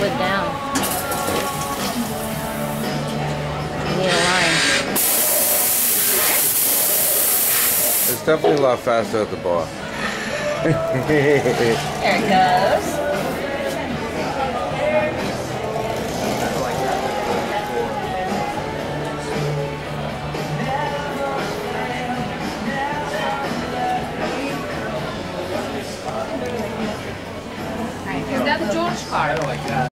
slid down. You need a line. It's definitely a lot faster at the bar. There it goes. Is that the George card?